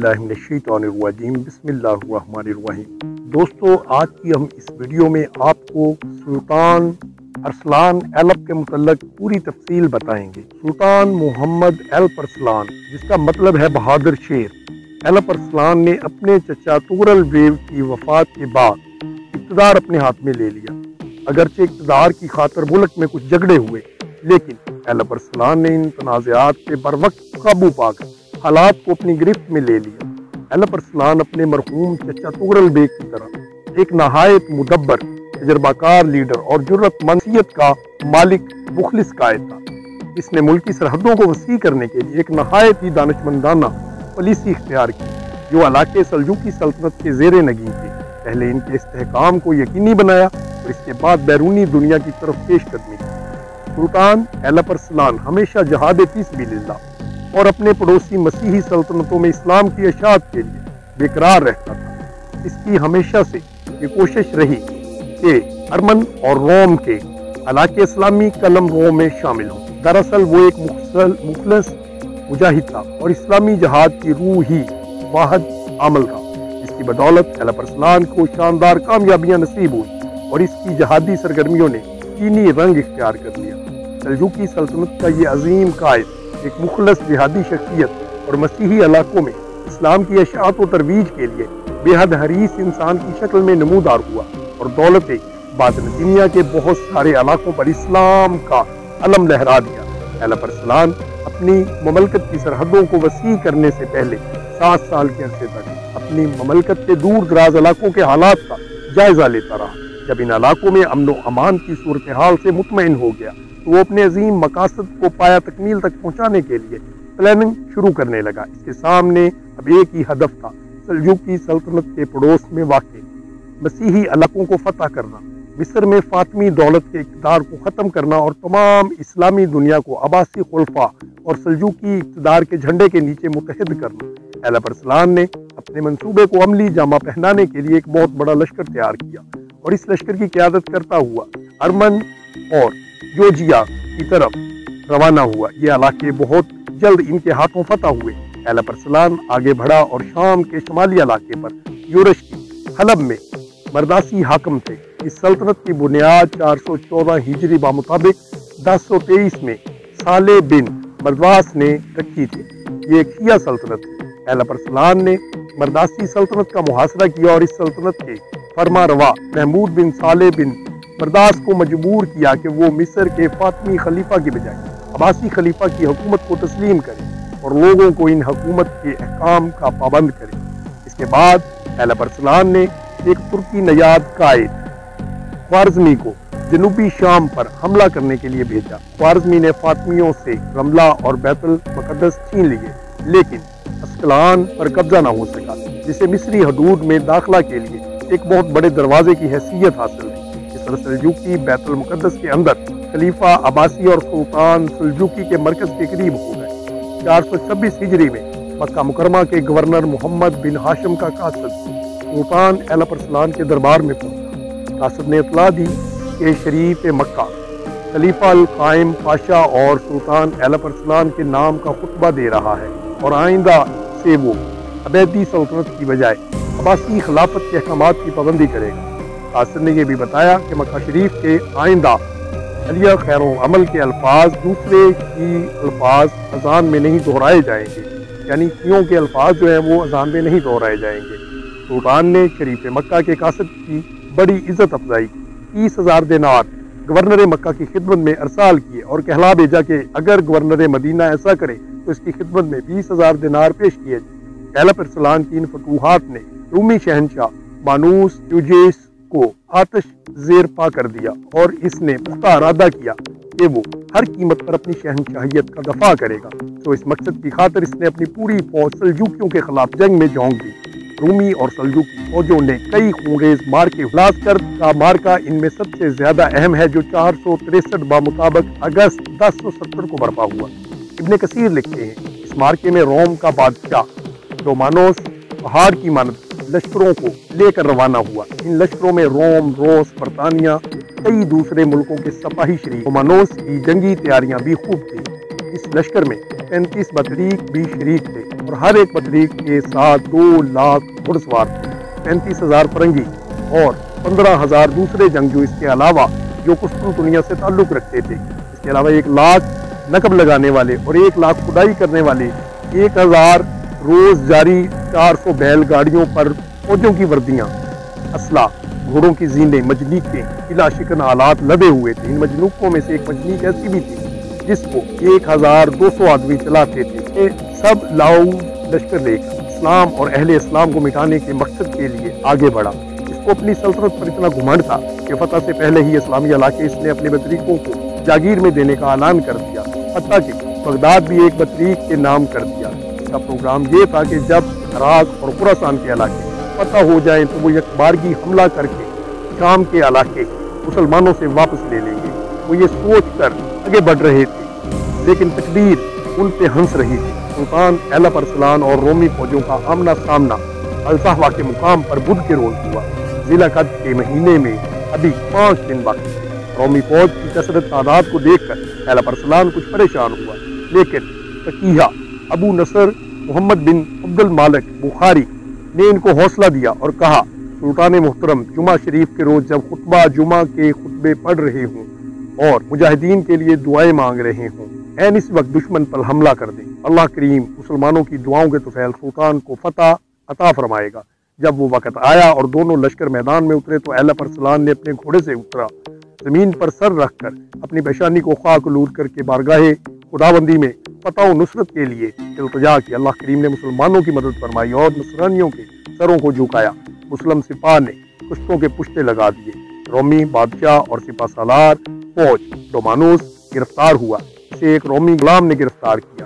बिल्लाहि मिनश्शैतानिर्रजीम बिस्मिल्लाहिर्रहमानिर्रहीम। दोस्तों, आज की हम इस वीडियो में आपको सुल्तान अरसलान एलप के मुतल्लक पूरी तफसील बताएंगे। सुल्तान मोहम्मद एलप अरसलान, जिसका मतलब है बहादुर शेर, एलप अरसलान ने अपने चचा तुगरल बेग की वफात के बाद इक़्तिदार अपने हाथ में ले लिया। अगरचे इक़्तिदार की खातर मुल्क में कुछ झगड़े हुए, लेकिन एलप अरसलान ने इन तनाज़ात पे बर वक्त काबू पाकर हालात को अपनी गिरफ्त में ले लिया। एलप अरसलान अपने मरहूम चचा तुगरल बेग की तरह एक नहायत मुदब्बर, तजर्बाकार लीडर और जुर्रतमंद का मालिक मुखलिस कायद था। इसने मुल्की सरहदों को वसी करने के लिए एक नहायत ही दानिशमंदाना पॉलिसी इख्तियार की, जो इलाके सल्जूकी सल्तनत के ज़ेरे नगीं थे। पहले इनके इस्तेहकाम को यकीनी बनाया और इसके बाद बैरूनी दुनिया की तरफ पेशकदमी की। सुल्तान एलप अरसलान हमेशा जहाद फी सबिलिल्लाह और अपने पड़ोसी मसीही सल्तनतों में इस्लाम की इशाअत के लिए बेकरार रहता था। इसकी हमेशा से ये कोशिश रही कि अर्मन और रोम के इलाके इस्लामी कलम रोम में शामिल हों। दरअसल वो एक मुखलस मुजाहिद था और इस्लामी जहाद की रूह ही वाहिद अमल था, जिसकी बदौलत एलप अरसलान को शानदार कामयाबियां नसीब हुई और इसकी जहादी सरगर्मियों ने चीनी रंग इख्तियार कर लिया। सल्जूकी सल्तनत का ये अजीम कायद एक मुखलस जिहादी शख्सियत और मसीही इलाकों में इस्लाम की इशाअत व तरवीज के लिए बेहद हरीस इंसान की शक्ल में नमूदार हुआ और दौलत बादनदीनिया के बहुत सारे इलाकों पर इस्लाम का अलम लहरा दिया। एलप अरसलान अपनी ममलकत की सरहदों को वसी करने से पहले 7 साल के अरसे तक अपनी ममलकत के दूर दराज इलाकों के हालात का जायजा लेता रहा। जब इन इलाकों में अमन व अमान की सूरत हाल से मुतमईन हो गया तो वो अपने अजीम मकासद को पाया तकमील तक पहुँचाने के लिए प्लानिंग शुरू करने लगा। इसके सामने अब एक ही हदफ था, सल्जूकी सल्तनत के पड़ोस में वाक़ मसीही इलाकों को फतह करना, मिस्र में फातमी दौलत के इक़्तिदार को ख़त्म करना और तमाम इस्लामी दुनिया को अब्बासी खुलफा और सल्जूकी इक़्तिदार के झंडे के नीचे मुत्तहिद करना। एलप अरसलान ने अपने मंसूबे को अमली जामा पहनाने के लिए एक बहुत बड़ा लश्कर तैयार किया और इस लश्कर की क़यादत करता हुआ अर्मन और जोजिया की तरफ रवाना हुआ। ये इलाके बहुत जल्द इनके हाथों फतह हुए। एलप अरसलान आगे बढ़ा और शाम के शुमाली इलाके पर यूरश की हलब में मरदासी हाकम थे। इस सल्तनत की बुनियाद 414 हिजरी बामुताबिक 1023 में साले बिन मरदास ने रखी थी। ये एक शिया सल्तनत थी। एलप अरसलान ने मरदासी सल्तनत का मुहासरा किया और इस सल्तनत के फरमा रवा महमूद बिन साले बिन मरदास को मजबूर किया कि वो मिस्र के फातमी खलीफा की बजाय अब्बासी खलीफा की हुकूमत को तस्लीम करे और लोगों को इन हुकूमत के अहकाम का पाबंद करे। इसके बाद एलप अरसलान ने एक तुर्की नयाद कायद ख्वारिज़मी को जनूबी शाम पर हमला करने के लिए भेजा। ख्वारिज़मी ने फातमियों से रमला और बैतुल मुक़द्दस छीन लिए, लेकिन अस्कलान पर कब्जा न हो सका, जिसे मिस्री हदूद में दाखिला के लिए एक बहुत बड़े दरवाजे की हैसियत हासिल है। इस तरह सल्जूकी बैतुल मुक़द्दस के अंदर खलीफा अब्बासी और सुल्तान सल्जूकी के मरकज के करीब हो गए। 426 हिजरी में मक्का मुकरमा के गवर्नर मोहम्मद बिन हाशिम का कासिद सुल्तान एलप अरसलान के दरबार में पहुंचा। कासिद ने इतला दी कि शरीफ मक्का खलीफा अल कायम पाशा और सुल्तान एलप अरसलान के नाम का खुतबा दे रहा है और आइंदा से वो अबैदी सल्तनत की बजाय अब्बासी खिलाफत के अहकामात की पाबंदी करेगा। कासिद ने यह भी बताया कि मक्का शरीफ के आइंदा अलिया खैर अमल के अल्फाज दूसरे की अल्फाज अजान में नहीं दोहराए जाएंगे, यानी शियों के अल्फाज जो हैं वो अजान में नहीं दोहराए जाएंगे। सुल्तान ने शरीफ मक्का के कासिद की बड़ी इज्जत अफजाई की। 30,000 दिनार गवर्नर मक्का की खिदमत में अरसाल किए और कहला भेजा कि अगर गवर्नर मदीना ऐसा करे तो इसकी खिदमत में 20,000 दिनार पेश किए जाए। एलप अरसलान की इन फतूहात ने रूमी शहनशाह मानूस यूजेस को आतिश ज़ेर पा कर दिया और इसने पुख्ता इरादा किया कि वो हर कीमत पर अपनी शहनशाहियत का दफा करेगा। तो इस मकसद की खातिर इसने अपनी पूरी फौज सल्जूकियों के खिलाफ जंग में झोंक दी। रूमी और सल्जूकी फौजों ने कई खूंरेज मार के हुलासकर का मार्का इनमें सबसे ज्यादा अहम है, जो 463 बामुताबिक अगस्त 1070 को बर्पा हुआ। इब्ने कसीर लिखते हैं, इस मार्के में रोम का बादशाह रोमानोस पहाड़ की मानद लश्करों को लेकर रवाना हुआ। इन लश्करों में रोम, रूस, बरतानिया, कई दूसरे मुल्कों के सिपाही शरीक। रोमानोस की जंगी तैयारियां भी खूब थी। इस लश्कर में 35 बतरीक भी शरीक थे और हर एक बतरीक के साथ 2 लाख घुड़सवार थे, 35,000 फरंगी और 15,000 दूसरे जंगजू, इसके अलावा जो कुस्तुनतुनिया से ताल्लुक़ रखते थे। इसके अलावा 1 लाख नकब लगाने वाले और 1 लाख खुदाई करने वाले, 1000 रोज़ जारी 400 बैलगाड़ियों पर फौजों की वर्दियाँ, असला, घोड़ों की जीनें, मजनीकें, किला शिकन आलात लदे हुए थे। इन मजनूकों में से एक मजनीक ऐसी भी थी जिसको 1200 आदमी चलाते थे। ये सब लाऊ लश्कर लेकर इस्लाम और अहले इस्लाम को मिटाने के मकसद के लिए आगे बढ़ा। इसको अपनी सल्तनत पर इतना घुमंड था कि फतह से पहले ही इस्लामी इलाके इसने अपने बतरीकों को जागीर में देने का ऐलान कर दिया, हत्ता कि बगदाद भी एक बतरीक के नाम कर दिया। इसका प्रोग्राम ये था कि जब इराक और खुरासान के इलाके फतह हो जाए तो वो यकबारगी हमला करके शाम के इलाके मुसलमानों से वापस ले लेंगे। वो ये सोच कर आगे बढ़ रहे थे, लेकिन तकदीर उन पे हंस रही थी। सुल्तान एलप अरसलान और रोमी फौजों का आमना सामना अलसाहवा के मुकाम पर बुध के रोज हुआ। जिलाकद के महीने में अभी 5 दिन बाकी थे। रोमी फौज की कसरत तादाद को देखकर एलप अरसलान कुछ परेशान हुआ, लेकिन फकीहा अबू नसर मोहम्मद बिन अब्दुल मालिक बुखारी ने इनको हौसला दिया और कहा, सुल्तान मुहतरम, जुमा शरीफ के रोज जब खुतबा जुमा के खुतबे पढ़ रहे हों और मुजाहिदीन के लिए दुआएं मांग रहे हों, ऐन इस वक्त दुश्मन पर हमला कर दें। अल्लाह करीम मुसलमानों की दुआओं के तुफैल सुल्तान को फतह अता फरमाएगा। जब वो वक्त आया और दोनों लश्कर मैदान में उतरे तो एलप अरसलान ने अपने घोड़े से उतरा, जमीन पर सर रखकर अपनी पेशानी को खाक लूट करके बारगाहे खुदाबंदी में फतह और नुसरत के लिए इल्तिजा की। अल्लाह करीम ने मुसलमानों की मदद फरमाई और नसरानियों के सरों को झुकाया। मुस्लिम सिपाह ने कुश्तों के पुश्ते लगा दिए। रोमी बादशाह और सिपा सालार फौज डोमानोस गिरफ्तार हुआ। इसे एक रोमी गुलाम ने गिरफ्तार किया।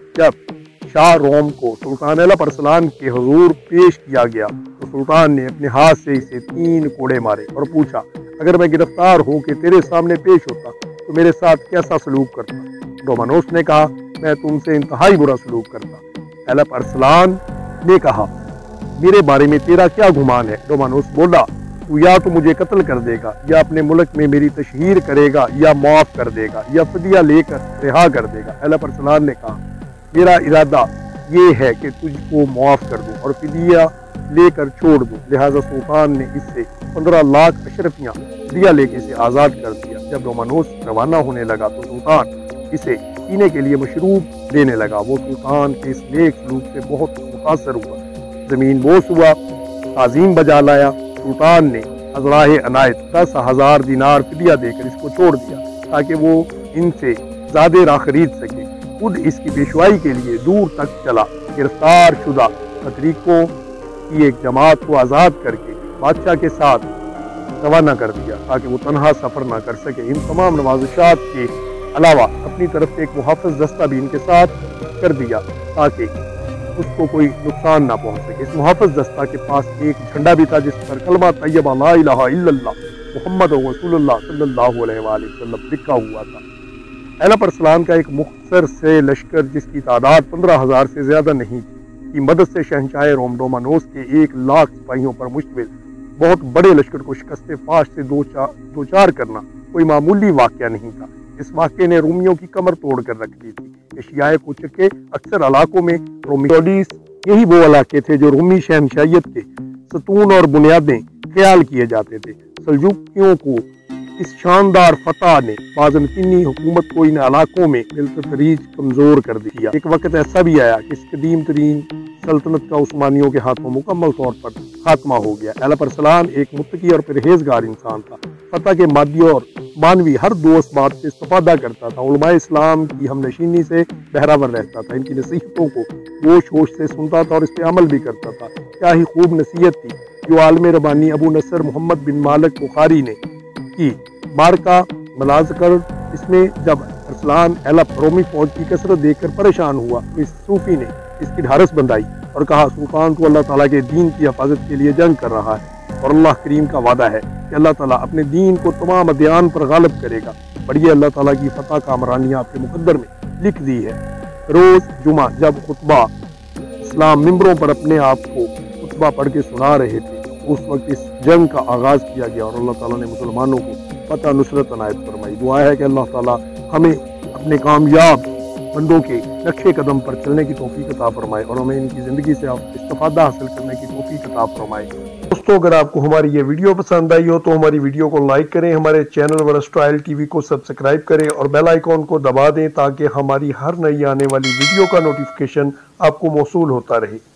जब शाह रोम को सुल्तान एलप अरसलान के हुजूर पेश किया गया तो सुल्तान ने अपने हाथ से इसे 3 कोड़े मारे और पूछा, अगर मैं गिरफ्तार हो के तेरे सामने पेश होता तो मेरे साथ कैसा सलूक करता? डोमानोस ने कहा, मैं तुमसे इंतहाई बुरा सलूक करता। एलप अरसलान ने कहा, मेरे बारे में तेरा क्या गुमान है? डोमानोस बोला, तू या तो मुझे कत्ल कर देगा या अपने मुल्क में मेरी तशहीर करेगा या माफ कर देगा या फिदिया लेकर रिहा कर देगा। एलप अरसलान ने कहा, मेरा इरादा ये है कि तुझको माफ कर दूं और फिदिया लेकर छोड़ दूं। लिहाजा सुल्तान ने इससे 15 लाख अशरफियाँ फिदिया लेके इसे आज़ाद कर दिया। जब डोमानोस रवाना होने लगा तो सुल्तान इसे पीने के लिए मशरूब देने लगा। वो सुल्तान के इस नेक सलूक से बहुत मुतासर हुआ। जमीन बोस हुआ, ताज़ीम बजा लाया। सुल्तान ने अज़राए अनायत 10,000 दिनार फिदिया देकर इसको छोड़ दिया ताकि वो इनसे ज़्यादा राह खरीद सके। खुद इसकी पेशवाई के लिए दूर तक चला। गिरफ्तार शुदा बतरीकों की एक जमात को आज़ाद करके बादशाह के साथ रवाना कर दिया ताकि वो तनहा सफ़र ना कर सके। इन तमाम नवाज़शात के अलावा अपनी तरफ से एक मुहाफ़िज़ दस्ता भी इनके साथ कर दिया ताकि उसको कोई नुकसान ना पहुंच सके। इस मुहाफ़िज़ दस्ता के पास एक झंडा भी था जिस पर कलमा तैयबा ला इलाहा इल्लल्लाह मुहम्मद रसूलुल्लाह सल्लल्लाहु अलैहि वसल्लम लिखा हुआ था। एलप अरसलान का एक मुख्तसर से लश्कर जिसकी तादाद 15,000 से ज़्यादा नहीं थी की मदद से शहंशाह रोम डोमानोस के 1 लाख सिपाहियों पर मुश्तमिल बहुत बड़े लश्कर को शिकस्त फाश से दो चार करना कोई मामूली वाक़या नहीं था। इस वाक़े ने रोमियों की कमर तोड़ कर रख दी थी। एशियाए कुच के अक्सर इलाकों में रोमी यही वो इलाके थे जो रोमी शहनशाहियत के सतून और बुनियादें ख्याल किए जाते थे। सल्जुकियों को इस शानदार फतह ने बाज़नतीनी हुकूमत को इन इलाकों में बिलतदरीज कमज़ोर कर दिया। एक वक्त ऐसा भी आया कि इस कदीम तरीन सल्तनत का उस्मानियों के हाथों मुकम्मल तौर पर खात्मा हो गया। एलप अरसलान एक मुत्तकी और परहेजगार इंसान था। फतह के मादी और मानवी हर दोस्त बात से इस्तेफादा करता था। उलमाए इस्लाम की हमनशीनी से बहरावर रहता था। इनकी नसीहतों को गोश होश से सुनता था और इस पर अमल भी करता था। क्या ही खूब नसीहत थी जो आलम रबानी अबू नसर मोहम्मद बिन मालिक बुखारी ने की। मार्का मलाज कर इसमें जब अरसलान एलप रोमी फौज की कसरत देखकर परेशान हुआ तो इस सूफी ने इसकी ढारस बंधाई और कहा, सुल्तान तो अल्लाह ताला के दीन की हिफाजत के लिए जंग कर रहा है और अल्लाह करीम का वादा है कि अल्लाह ताला अपने दीन को तमाम अदयान पर गालिब करेगा। बढ़िए अल्लाह ताला की फतह का अमरानियाँ आपके मुकद्दर में लिख दी है। रोज़ जुमा जब खुतबा इस्लाम मिंबरों पर अपने आप को खुतबा पढ़ के सुना रहे थे उस वक्त इस जंग का आगाज़ किया गया और अल्लाह ताला ने मुसलमानों को फतह नुसरत अनायत फरमाई। दुआ है कि अल्लाह ताला हमें अपने कामयाब بندوں کے نقشے قدم پر چلنے کی توفیق عطا فرمائے اور ہمیں ان کی زندگی سے استفادہ حاصل کرنے کی توفیق عطا فرمائے۔ دوستو اگر آپ کو ہماری یہ ویڈیو پسند آئی ہو تو ہماری ویڈیو کو لائک کریں، ہمارے چینل ورسٹائل ٹی وی کو سبسکرائب کریں اور بیل آئیکن کو دبا دیں تاکہ ہماری ہر نئی آنے والی ویڈیو کا نوٹیفیکیشن آپ کو موصول ہوتا رہے۔